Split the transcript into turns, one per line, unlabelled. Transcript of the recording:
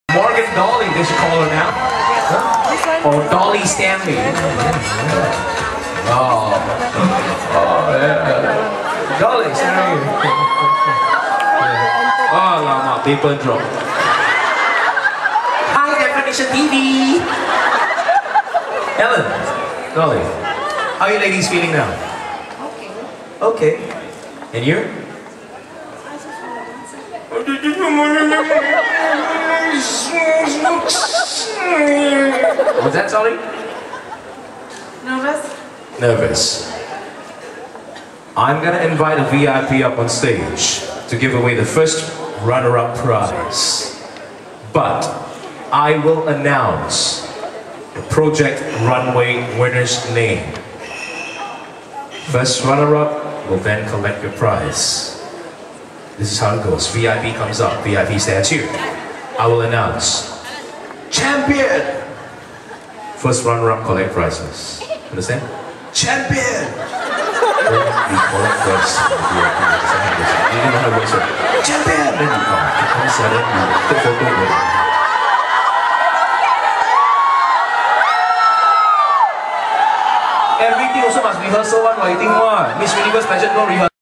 Morgan Dolly, they should call her now. Huh? Or Dolly Stanley. Oh, yeah. Dolly Stanley. Oh, lama, paper drop. High definition TV. Ellen, Dolly, how are you ladies feeling now? Okay. Okay. And you? What's that, sorry?
Nervous?
Nervous. I'm gonna invite a VIP up on stage to give away the first runner-up prize. But I will announce the Project Runway winner's name. First runner-up will then collect your prize. This is how it goes. VIP comes up, VIP stands here. I will announce champion! First runner-up collect prizes. Understand? Champion! Then we collect first. You know how it works, right? Champion! Then you come. You come sudden, you take photo with it. Everything also must rehearsal one, I think one. Miss Universe pageant no rehearsal.